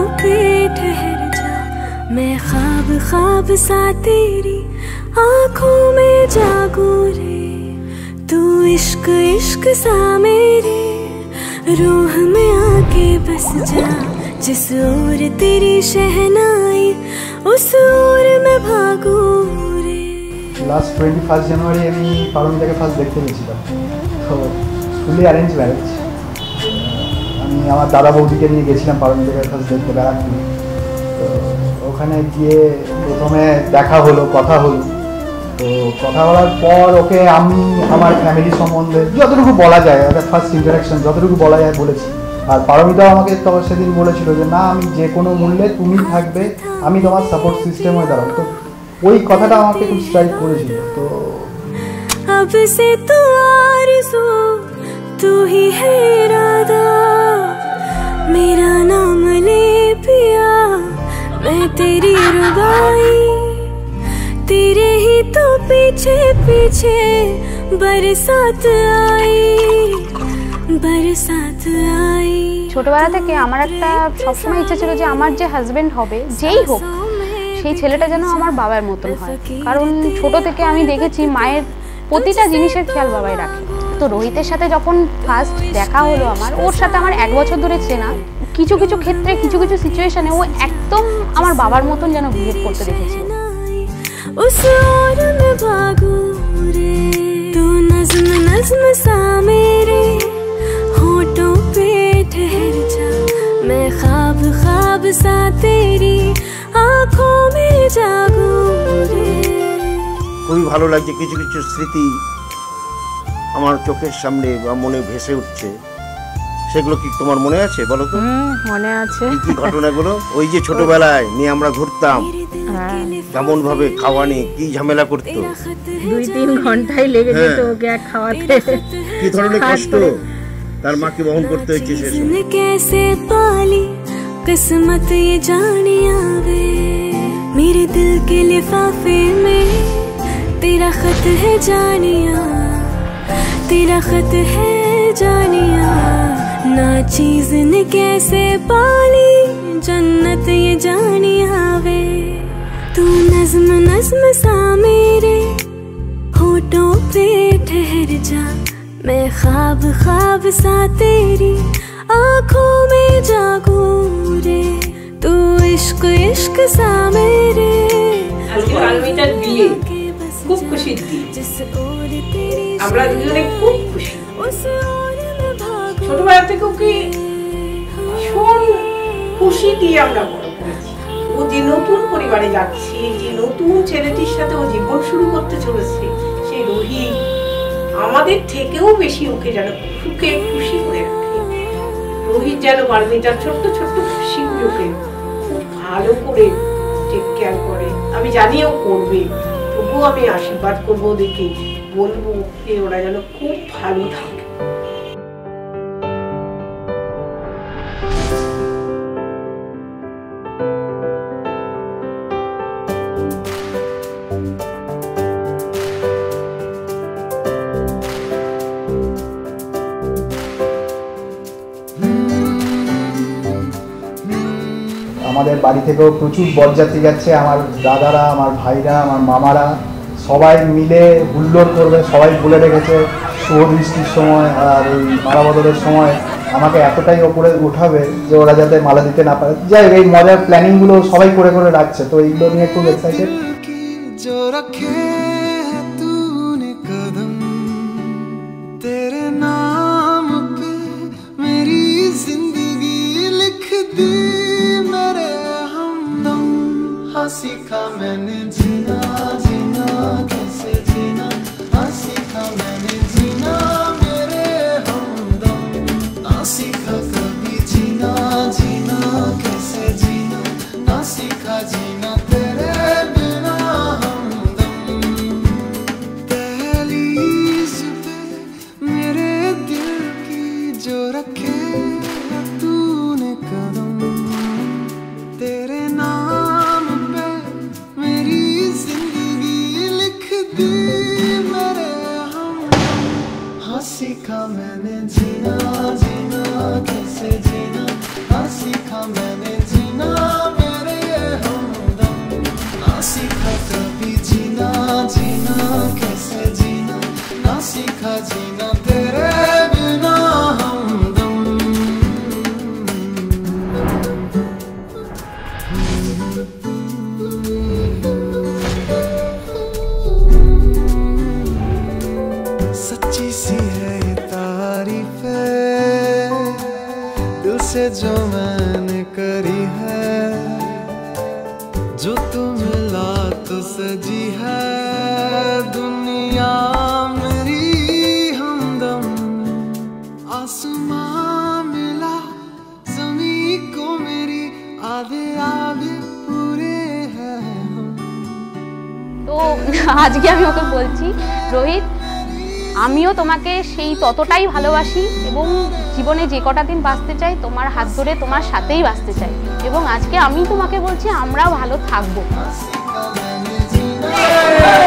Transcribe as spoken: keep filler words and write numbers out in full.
पे ठहर जा, मैं ख्वाब ख्वाब सा तेरी आँखों में जागू रे। तू इश्क इश्क सा मेरे रूह में आके बस जा, जिस ओर तेरी शहनाई उस ओर मैं भागू रे। লাস্ট টোয়েন্টি ফার্স্ট জানুয়ারি আমি পারমিতাকে ফার্স্ট দেখতে গেছিলাম। তো ফুলি অ্যারেঞ্জ ম্যারেজ। আমি আমার দাদা বৌদিকে নিয়ে গেছিলাম পারমিতাকে ফার্স্ট দেখতে ব্যারাকপুরে। তো ওখানে গিয়ে প্রথমে দেখা হলো, কথা হলো। তো কথা বলার পর ওকে আমি আমার ফ্যামিলি সম্বন্ধে যতটুকু বলা যায়, একটা ফার্স্ট ইন্টারাকশন যতটুকু বলা যায় বলেছি। আর পারমিতাও আমাকে তো সেদিন বলেছিল যে না, আমি যে কোনো মূল্যে তুমি থাকবে, আমি তোমার সাপোর্ট সিস্টেম হয়ে দাঁড়াবো। তো ওই কথাটা আমাকে খুব স্ট্রাইক করেছিল। তো अब से तू आरज़ू तू ही है इरादा, मेरा नाम ले पिया मैं तेरी रुबाई, तेरे ही तो पीछे पीछे बरसात आई बरसात आई। ছোটবেলা থেকে আমার একটা সবসময় ইচ্ছা ছিল যে আমার যে হাজবেন্ড হবে যেই হোক সেই ছেলেটা যেন আমার বাবার মতন হয়, কারণ ছোট থেকে আমি দেখেছি মায়ের প্রতিটা জিনিসের খেয়াল বাবাই রাখে। তো রোহিতের সাথে যখন ফার্স্ট দেখা হলো আমার, ওর সাথে আমার এক বছর ধরে চেনা, কিছু কিছু ক্ষেত্রে কিছু কিছু সিচুয়েশনে ও একদম আমার বাবার মতন যেন বিহেভ করতে দেখেছি। उस ओर में भागू रे, तू नज़्म नज़्म सा मेरे होठों पे ठहर जा, मैं ख्वाब ख्वाब सा तेरी आँखों में जागू रे। খুবই ভালো লাগছে, কিছু কিছু স্মৃতি আমার চোখের সামনে বা মনে ভেসে উঠছে। সেগুলো কি তোমার মনে আছে বলো তো? মনে আছে। কি ঘটনাগুলো? ওই যে ছোটবেলায় নিয়ে আমরা ঘুরতাম, কেমন ভাবে খাওয়া নিয়ে কি ঝামেলা করতো, দুই তিন ঘন্টায় লেগে যেত ওকে এক খাওয়াতে। কি ধরনের কষ্ট তার মাকে বহন করতে হয়েছে সে সময়। कैसे पाली किस्मत ये जाने आवे, मेरे दिल के लिफाफे में तेरा खत है जानिया, तेरा खत है जानिया। ना चीज ने कैसे पाली जन्नत ये जानिया वे, तू नज़्म नज़्म सा मेरे होठों पे ठहर जा, मैं ख्वाब ख्वाब सा तेरी आँखों में जागू रे। तू इश्क इश्क सा मेरे পারমিতার বিয়ে খুব খুশির দিন, আমরা দুজনে খুব খুশি। ছোটবেলা থেকে ওকে ভীষণ খুশি দিয়ে আমরা বড় করেছি। ও যে নতুন পরিবারে যাচ্ছে, যে নতুন ছেলেটির সাথে ও জীবন শুরু করতে চলেছে, সেই রোহিত আমাদের থেকেও বেশি ওকে যেন সুখে খুশি করে রাখে। রোহিত যেন পারমিতার ছোট্ট ছোট্ট খুশিগুলোকে খুব ভালো করে টেক কেয়ার করে। আমি জানি ও করবে, তবুও আমি আশীর্বাদ করবো, দেখে বলবো যে ওরা যেন খুব ভালো থাকে। আমাদের বাড়ি থেকেও প্রচুর বরযাত্রী যাচ্ছে, আমার দাদারা, আমার ভাইরা, আমার মামারা সবাই মিলে হুল্লোড় করবে। সবাই বলে রেখেছে শুভ বৃষ্টির সময় আর ওই মালা বদলের সময় আমাকে এতটাই ওপরে উঠাবে যে ওরা যাতে মালা দিতে না পারে। যাই হোক, এই মজার প্ল্যানিংগুলো সবাই করে করে রাখছে। তো এইগুলো নিয়ে খুব এক্সাইটেড। सीखा मैंने जीना जीना कैसे जीना, हाँ सीखा मैंने जीना मेरे हमदम, ना सीखा कभी जीना जीना कैसे जीना, ना सीखा जीना तेरे बिना हमदम। दहलीज पे मेरे दिल की जो रखे तूने कदम, तेरे नाम मेरी जो मैंने करी है, जो तुम मिला तो सजी है दुनिया मेरी हमदम। आसमां मिला ज़मीं को मेरी, आधे आधे पूरे हैं हम। তো আজকে আমি ওকে বলছি, রোহিত আমিও তোমাকে সেই ততটাই ভালোবাসি এবং জীবনে যে কটা দিন বাঁচতে চাই তোমার হাত ধরে তোমার সাথেই বাঁচতে চাই, এবং আজকে আমি তোমাকে বলছি আমরাও ভালো থাকবো।